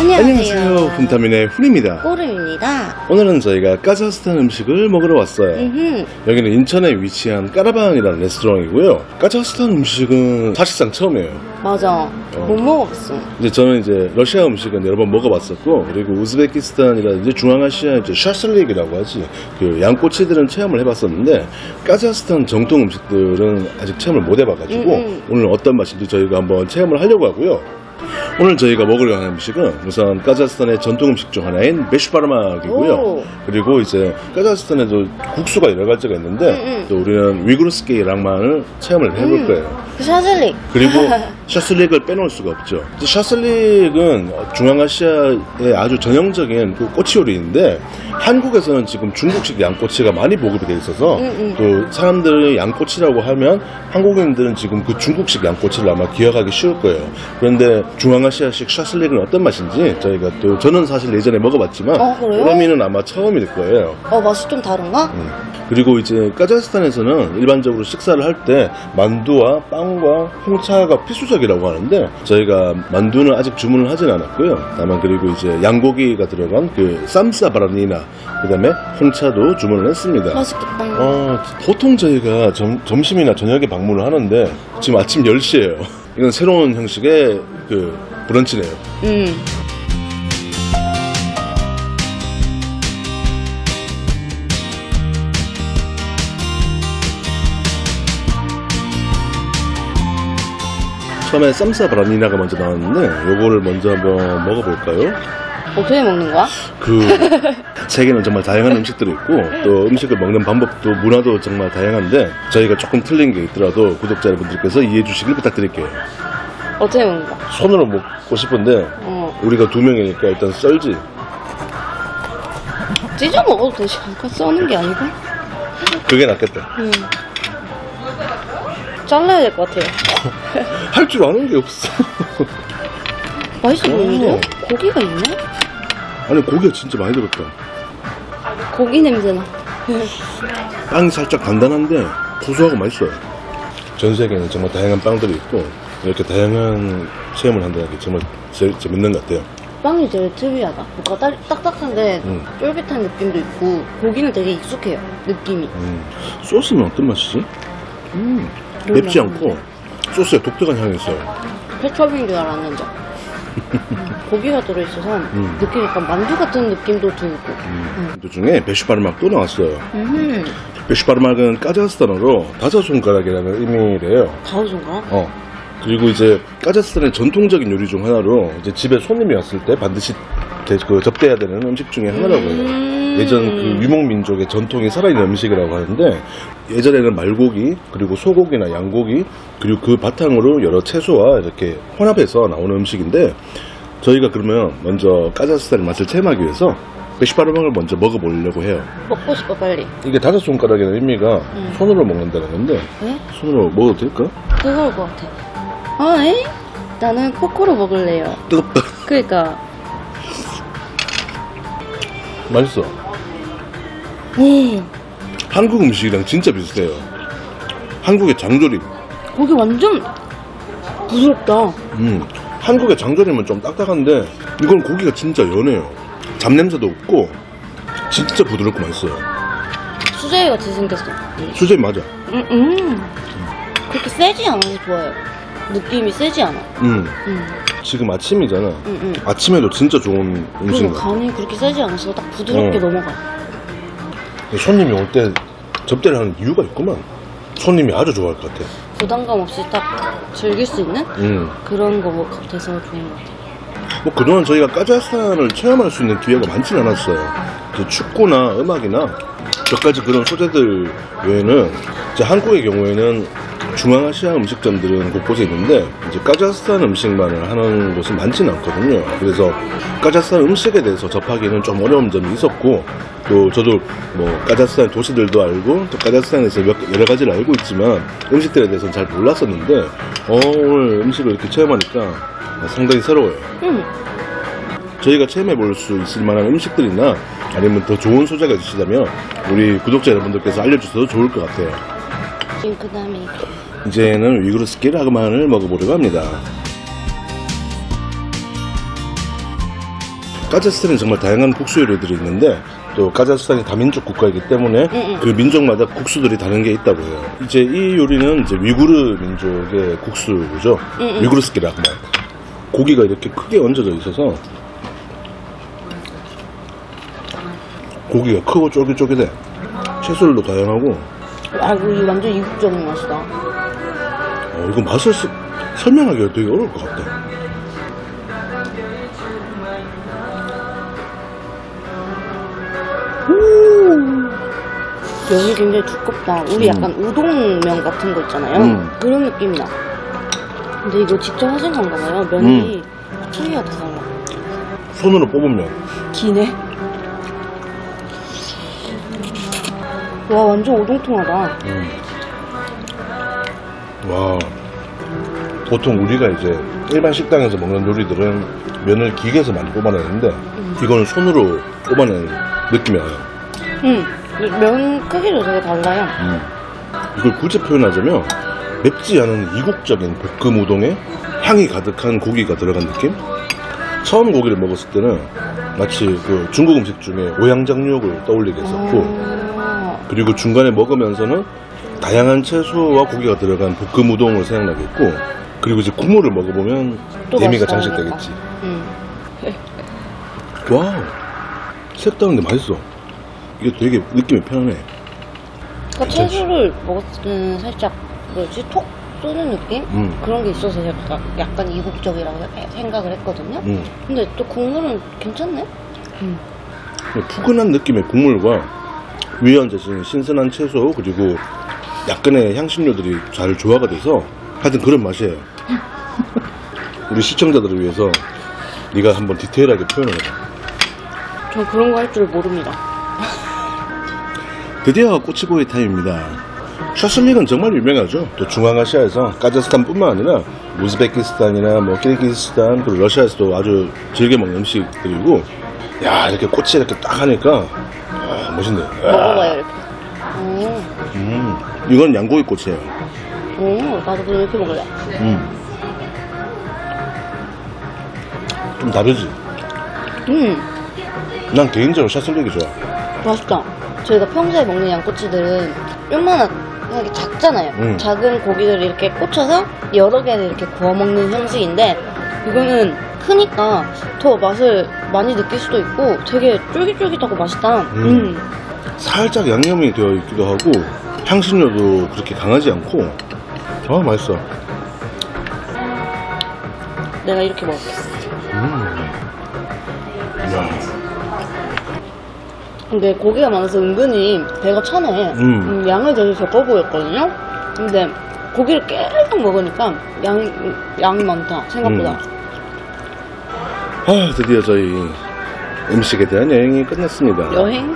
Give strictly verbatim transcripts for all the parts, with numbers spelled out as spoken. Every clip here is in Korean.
안녕하세요. 안녕하세요. 훈타민의 훈입니다. 꼬름입니다. 오늘은 저희가 카자흐스탄 음식을 먹으러 왔어요. 음흠. 여기는 인천에 위치한 까라방이라는 레스토랑이고요. 카자흐스탄 음식은 사실상 처음이에요. 맞아. 어. 못 먹어봤어. 이제 저는 이제 러시아 음식은 여러 번 먹어봤었고, 그리고 우즈베키스탄이라든지 중앙아시아 이제 샤슬릭이라고 하지, 그 양꼬치들은 체험을 해봤었는데 카자흐스탄 정통 음식들은 아직 체험을 못 해봐가지고 음, 음. 오늘 어떤 맛인지 저희가 한번 체험을 하려고 하고요. 오늘 저희가 먹으려 하는 음식은 우선 카자흐스탄의 전통 음식 중 하나인 베슈바르막이고요. 오. 그리고 이제 카자흐스탄에도 국수가 여러 가지가 있는데 음, 음. 또 우리는 위그루스케이 랑만을 체험을 해볼 음. 거예요. 샤슬릭. 그리고 샤슬릭을 빼놓을 수가 없죠. 샤슬릭은 중앙아시아의 아주 전형적인 그 꼬치 요리인데 한국에서는 지금 중국식 양꼬치가 많이 보급이 돼 있어서 음, 음. 또 사람들이 양꼬치라고 하면 한국인들은 지금 그 중국식 양꼬치를 아마 기억하기 쉬울 거예요. 그런데 중앙아시아식 샤슬릭은 어떤 맛인지 저희가 또 저는 사실 예전에 먹어봤지만 어, 그래요? 그러미는 아마 처음일 거예요. 어, 맛이 좀 다른가? 음. 그리고 이제 카자흐스탄에서는 일반적으로 식사를 할 때 만두와 빵과 홍차가 필수적이라고 하는데 저희가 만두는 아직 주문을 하진 않았고요. 다만 그리고 이제 양고기가 들어간 그 쌈싸 바라니나 그다음에 홍차도 주문을 했습니다. 맛있겠다. 어, 보통 저희가 점, 점심이나 저녁에 방문을 하는데 지금 아침 열 시예요. 이건 새로운 형식의 그 브런치네요. 음. 처음에 쌈싸 바라니나가 먼저 나왔는데 요거를 먼저 한번 먹어볼까요? 어떻게 먹는 거야? 그 세계는 정말 다양한 음식들이 있고 또 음식을 먹는 방법도 문화도 정말 다양한데 저희가 조금 틀린 게 있더라도 구독자 여러분들께서 이해해 주시길 부탁드릴게요. 어떻게 먹는 거야? 손으로 먹고 싶은데 어. 우리가 두 명이니까 일단 썰지. 찢어 먹어도 되지 않을까? 써는 게 아니고? 그게 낫겠다. 음. 잘라야 될 것 같아요. 할 줄 아는 게 없어. 맛있어 보이는데요? 오. 고기가 있네? 아니 고기가 진짜 많이 들었다. 고기 냄새나. 빵이 살짝 단단한데 고소하고 맛있어요. 전 세계에는 정말 다양한 빵들이 있고 이렇게 다양한 체험을 한다는 게 정말 제일 재밌는 것 같아요. 빵이 되게 특이하다. 뭔가 따- 딱딱한데 음. 쫄깃한 느낌도 있고 고기는 되게 익숙해요. 느낌이. 음, 소스는 어떤 맛이지? 음, 너무 맵지 맛있는데? 않고 소스에 독특한 향이 있어요. 케첩인 줄 알았는데 음, 고기가 들어있어서 음. 느낌이 약간 만두 같은 느낌도 들고. 음. 그 중에 베슈바르막도 나왔어요. 음. 베슈바르막은 카자흐스탄어로 다섯 손가락이라는 의미래요. 가우 손가락? 어. 그리고 이제 카자흐스탄의 전통적인 요리 중 하나로 이제 집에 손님이 왔을 때 반드시 대- 그 접대해야 되는 음식 중에 하나라고 해요. 음. 예전 그 유목민족의 전통이 살아있는 음식이라고 하는데 예전에는 말고기 그리고 소고기나 양고기 그리고 그 바탕으로 여러 채소와 이렇게 혼합해서 나오는 음식인데 저희가 그러면 먼저 카자흐스탄의 맛을 체험하기 위해서 베슈바르막을 먼저 먹어보려고 해요. 먹고 싶어 빨리. 이게 다섯 손가락이라는 의미가 음. 손으로 먹는다는 건데 에? 손으로 먹어도 될까? 뜨거울 것 같아. 아, 에? 나는 포크로 먹을래요. 뜨겁다. 그러니까. 맛있어. 음. 한국 음식이랑 진짜 비슷해요. 한국의 장조림. 고기 완전 부드럽다. 음, 한국의 장조림은 좀 딱딱한데 이건 고기가 진짜 연해요. 잡냄새도 없고 진짜 부드럽고 맛있어요. 수제비 같이 생겼어. 수제 맞아. 음, 음. 그렇게 세지 않아서 좋아요. 느낌이 세지 않아. 음, 음. 지금 아침이잖아. 음, 음. 아침에도 진짜 좋은 음식인 그리고 것 같아. 간이 그렇게 세지 않아서 딱 부드럽게 어. 넘어가. 손님이 올 때 접대를 하는 이유가 있구만. 손님이 아주 좋아할 것 같아. 부담감 없이 딱 즐길 수 있는 음. 그런 거 같아서 좋은 것 같아요. 뭐 그동안 저희가 카자흐스탄을 체험할 수 있는 기회가 많지는 않았어요. 이제 축구나 음악이나 몇 가지 그런 소재들 외에는 이제 한국의 경우에는 중앙아시아 음식점들은 곳곳에 있는데 이제 카자흐스탄 음식만을 하는 곳은 많지는 않거든요. 그래서 카자흐스탄 음식에 대해서 접하기는 좀 어려운 점이 있었고 또 저도 뭐 카자흐스탄 도시들도 알고 또 카자흐스탄에서 몇, 여러 가지를 알고 있지만 음식들에 대해서는 잘 몰랐었는데 어, 오늘 음식을 이렇게 체험하니까 상당히 새로워요. 음. 저희가 체험해 볼 수 있을 만한 음식들이나 아니면 더 좋은 소재가 있으시다면 우리 구독자 여러분들께서 알려주셔도 좋을 것 같아요. 그 다음에 이제는 위그루스키 라그만을 먹어보려고 합니다. 카자흐스탄은 정말 다양한 국수 요리들이 있는데 또 카자흐스탄이 다민족 국가이기 때문에 응, 응. 그 민족마다 국수들이 다른 게 있다고 해요. 이제 이 요리는 이제 위구르 민족의 국수죠. 응, 응. 위구르스키 라그만. 고기가 이렇게 크게 얹어져 있어서 고기가 크고 쫄깃쫄깃해. 채소들도 다양하고. 아, 이거 완전 이국적인 맛이다. 어, 이거 맛을 스- 설명하기가 되게 어려울 것 같다. 면이 굉장히 두껍다. 우리 음. 약간 우동면 같은 거 있잖아요. 음. 그런 느낌이 나. 근데 이거 직접 하신 건가 봐요. 면이 특이하다, 달라. 손으로 뽑으면 기네. 와, 완전 오동통하다. 음. 와, 보통 우리가 이제 일반 식당에서 먹는 요리들은 면을 기계에서 많이 뽑아내는데 이거는 손으로 뽑아내는 느낌이 나요. 응. 면 크기도 되게 달라요. 음. 이걸 굳이 표현하자면 맵지 않은 이국적인 볶음 우동에 향이 가득한 고기가 들어간 느낌? 처음 고기를 먹었을 때는 마치 그 중국 음식 중에 오양장육을 떠올리게 했었고 아, 그리고 중간에 먹으면서는 다양한 채소와 고기가 들어간 볶음 우동을 생각나게 했고 그리고 이제 국물을 먹어보면 또 대미가 맛있다, 장식되겠지. 응. 와우, 색다른데 맛있어. 이게 되게 느낌이 편안해. 그러니까 채소를 먹었을 때는 살짝 뭐지 톡 쏘는 느낌? 음. 그런 게 있어서 약간, 약간 이국적이라고 생각을 했거든요. 음. 근데 또 국물은 괜찮네? 음. 푸근한 느낌의 국물과 위에 얹어진 신선한 채소 그리고 약간의 향신료들이 잘 조화가 돼서 하여튼 그런 맛이에요. 우리 시청자들을 위해서 네가 한번 디테일하게 표현을 해봐. 전 그런 거 할 줄 모릅니다. 드디어 꼬치구이 타임입니다. 샤슬릭은 정말 유명하죠. 또 중앙아시아에서 카자흐스탄뿐만 아니라 우즈베키스탄이나 뭐 키르기스탄 그리고 러시아에서도 아주 즐겨 먹는 음식들이고 야 이렇게 꼬치 이렇게 딱 하니까 아, 멋있네. 먹어봐요 이렇게. 오, 음, 이건 양고기 꼬치예요. 오, 나도 그럼 이렇게 먹을래. 음. 좀 다르지? 음, 난 개인적으로 샤슬릭이 좋아. 맛있다. 저희가 평소에 먹는 양꼬치들은 요만하게 작잖아요. 음. 작은 고기를 이렇게 꽂혀서 여러 개를 이렇게 구워 먹는 형식인데 이거는 크니까 더 맛을 많이 느낄 수도 있고 되게 쫄깃쫄깃하고 맛있다. 음. 음. 살짝 양념이 되어 있기도 하고 향신료도 그렇게 강하지 않고 아 맛있어. 내가 이렇게 먹을게. 음. 이야. 근데 고기가 많아서 은근히 배가 차네. 음. 음, 양을 되게 적어 보였거든요. 근데 고기를 계속 먹으니까 양이, 양이 많다 생각보다. 음. 아 드디어 저희 음식에 대한 여행이 끝났습니다. 여행?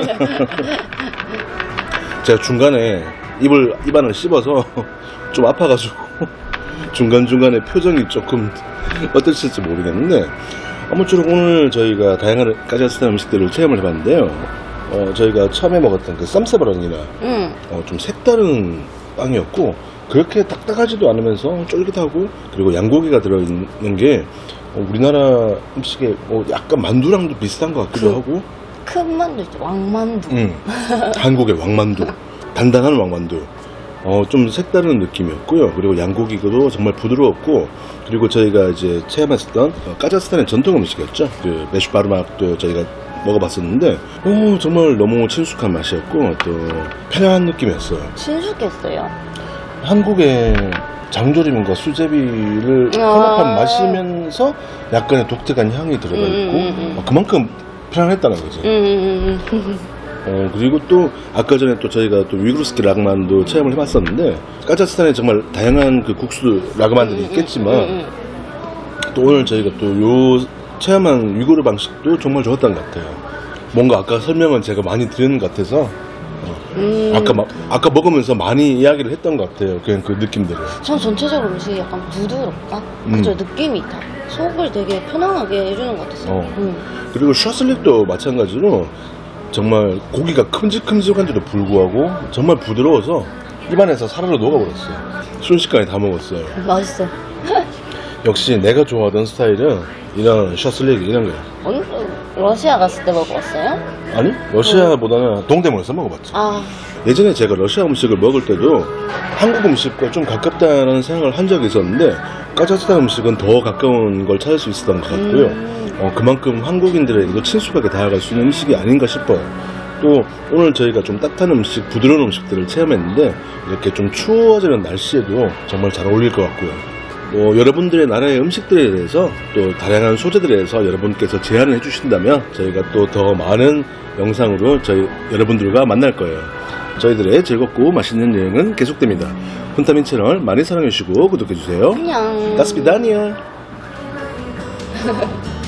제가 중간에 입을 입안을 씹어서 좀 아파가지고 중간중간에 표정이 조금 어떠실지 모르겠는데 아무쪼록 오늘 저희가 다양한 카자흐스탄 음식들을 체험을 해봤는데요. 어, 저희가 처음에 먹었던 그 쌈세바랑이나 응. 어, 좀 색다른 빵이었고 그렇게 딱딱하지도 않으면서 쫄깃하고 그리고 양고기가 들어있는 게 어, 우리나라 음식에 어, 약간 만두랑도 비슷한 것 같기도 그- 하고 큰 만두 있죠. 왕만두. 음, 한국의 왕만두 단단한 왕만두 어, 좀 색다른 느낌이었고요. 그리고 양고기도 정말 부드러웠고 그리고 저희가 이제 체험했었던 어, 카자흐스탄의 전통 음식이었죠. 그 메슈바르막도 저희가 먹어봤었는데 오, 정말 너무 친숙한 맛이었고 또 편안한 느낌이었어요. 친숙했어요. 한국의 장조림과 수제비를 아. 혼합한 맛이면서 약간의 독특한 향이 들어가 있고 음, 음, 음. 어, 그만큼 편안했다는 거지. 음, 음, 음. 어, 그리고 또 아까 전에 또 저희가 또 위구르스키 라그만도 체험을 해봤었는데 카자흐스탄에 정말 다양한 그 국수 라그만들이 있겠지만 음, 음. 또 오늘 저희가 또 요 체험한 위구르 방식도 정말 좋았던 것 같아요. 뭔가 아까 설명은 제가 많이 드리는 것 같아서 음. 아까 막 아까 먹으면서 많이 이야기를 했던 것 같아요. 그냥 그 느낌들을. 전 전체적으로 음식이 약간 부드럽다. 음. 그죠? 느낌이 있다. 속을 되게 편안하게 해주는 것 같았어요. 어. 음. 그리고 샤슬릭도 마찬가지로 정말 고기가 큼직큼직한데도 불구하고 정말 부드러워서 입안에서 사르르 녹아버렸어요. 순식간에 다 먹었어요. 맛있어. 역시 내가 좋아하던 스타일은 이런 샤슬릭 이런 거야. 어느, 러시아 갔을 때 먹어봤어요? 아니, 러시아보다는 동대문에서 먹어봤죠. 아, 예전에 제가 러시아 음식을 먹을 때도 한국 음식과 좀 가깝다는 생각을 한 적이 있었는데 카자흐스탄 음식은 더 가까운 걸 찾을 수 있었던 것 같고요. 음. 어, 그만큼 한국인들에게도 친숙하게 다가갈 수 있는 음식이 아닌가 싶어요. 또 오늘 저희가 좀 따뜻한 음식, 부드러운 음식들을 체험했는데 이렇게 좀 추워지는 날씨에도 정말 잘 어울릴 것 같고요. 뭐 여러분들의 나라의 음식들에 대해서 또 다양한 소재들에 대해서 여러분께서 제안을 해주신다면 저희가 또 더 많은 영상으로 저희 여러분들과 만날 거예요. 저희들의 즐겁고 맛있는 여행은 계속됩니다. 훈타민 채널 많이 사랑해주시고 구독해주세요. 안녕. 다스비다니아.